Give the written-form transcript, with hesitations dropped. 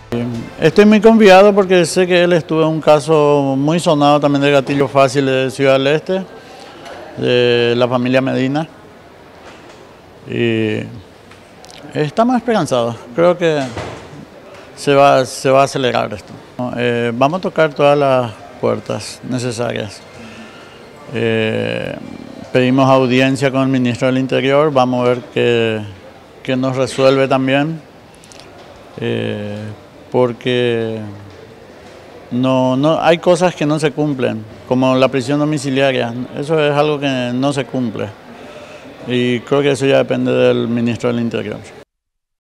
Estoy muy confiado porque sé que él estuvo en un caso muy sonado también de gatillo fácil de Ciudad del Este, de la familia Medina. Y estamos esperanzados, creo que se va a acelerar esto. Vamos a tocar todas las puertas necesarias. Pedimos audiencia con el ministro del Interior, vamos a ver qué nos resuelve también. Porque no hay cosas que no se cumplen, como la prisión domiciliaria, eso es algo que no se cumple y creo que eso ya depende del ministro del Interior.